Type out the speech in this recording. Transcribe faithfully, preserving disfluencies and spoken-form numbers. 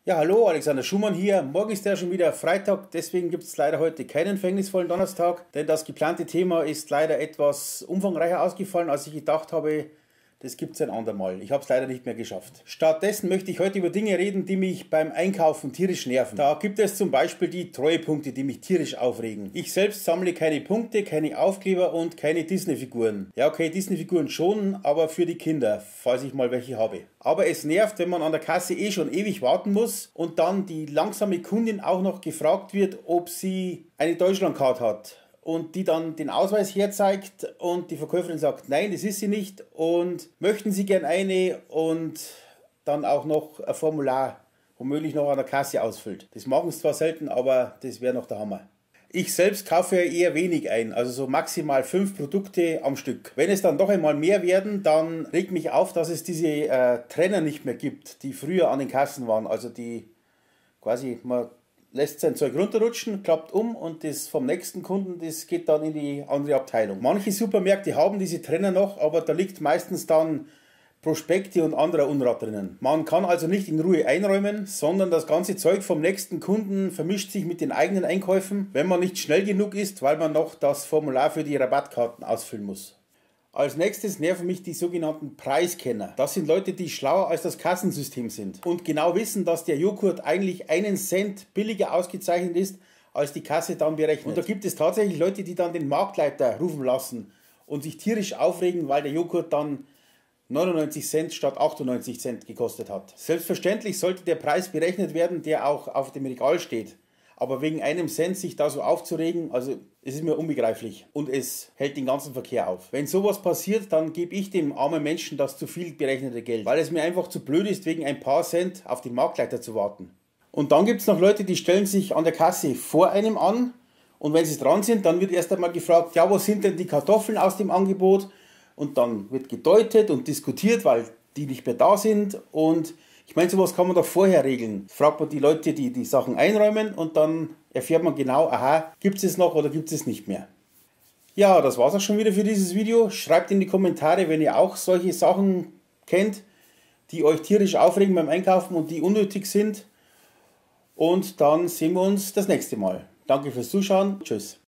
Ja, hallo, Alexander Schumann hier. Morgen ist ja schon wieder Freitag, deswegen gibt es leider heute keinen verhängnisvollen Donnerstag, denn das geplante Thema ist leider etwas umfangreicher ausgefallen, als ich gedacht habe. Das gibt es ein andermal. Ich habe es leider nicht mehr geschafft. Stattdessen möchte ich heute über Dinge reden, die mich beim Einkaufen tierisch nerven. Da gibt es zum Beispiel die Treuepunkte, die mich tierisch aufregen. Ich selbst sammle keine Punkte, keine Aufkleber und keine Disney-Figuren. Ja, okay, Disney-Figuren schon, aber für die Kinder, falls ich mal welche habe. Aber es nervt, wenn man an der Kasse eh schon ewig warten muss und dann die langsame Kundin auch noch gefragt wird, ob sie eine Deutschlandcard hat. Und die dann den Ausweis herzeigt und die Verkäuferin sagt, nein, das ist sie nicht und möchten Sie gern eine und dann auch noch ein Formular womöglich noch an der Kasse ausfüllt. Das machen sie zwar selten, aber das wäre noch der Hammer. Ich selbst kaufe ja eher wenig ein, also so maximal fünf Produkte am Stück. Wenn es dann doch einmal mehr werden, dann regt mich auf, dass es diese äh, Trenner nicht mehr gibt, die früher an den Kassen waren, also die quasi man lässt sein Zeug runterrutschen, klappt um und das vom nächsten Kunden, das geht dann in die andere Abteilung. Manche Supermärkte haben diese Trenner noch, aber da liegt meistens dann Prospekte und anderer Unrat drinnen. Man kann also nicht in Ruhe einräumen, sondern das ganze Zeug vom nächsten Kunden vermischt sich mit den eigenen Einkäufen, wenn man nicht schnell genug ist, weil man noch das Formular für die Rabattkarten ausfüllen muss. Als nächstes nerven mich die sogenannten Preiskenner. Das sind Leute, die schlauer als das Kassensystem sind und genau wissen, dass der Joghurt eigentlich einen Cent billiger ausgezeichnet ist, als die Kasse dann berechnet. Und da gibt es tatsächlich Leute, die dann den Marktleiter rufen lassen und sich tierisch aufregen, weil der Joghurt dann neunundneunzig Cent statt achtundneunzig Cent gekostet hat. Selbstverständlich sollte der Preis berechnet werden, der auch auf dem Regal steht. Aber wegen einem Cent sich da so aufzuregen, also es ist mir unbegreiflich und es hält den ganzen Verkehr auf. Wenn sowas passiert, dann gebe ich dem armen Menschen das zu viel berechnete Geld, weil es mir einfach zu blöd ist, wegen ein paar Cent auf den Marktleiter zu warten. Und dann gibt es noch Leute, die stellen sich an der Kasse vor einem an und wenn sie dran sind, dann wird erst einmal gefragt, ja, wo sind denn die Kartoffeln aus dem Angebot? Und dann wird gedeutet und diskutiert, weil die nicht mehr da sind und ich meine, sowas kann man doch vorher regeln. Fragt man die Leute, die die Sachen einräumen und dann erfährt man genau, aha, gibt es es noch oder gibt es es nicht mehr. Ja, das war es auch schon wieder für dieses Video. Schreibt in die Kommentare, wenn ihr auch solche Sachen kennt, die euch tierisch aufregen beim Einkaufen und die unnötig sind. Und dann sehen wir uns das nächste Mal. Danke fürs Zuschauen. Tschüss.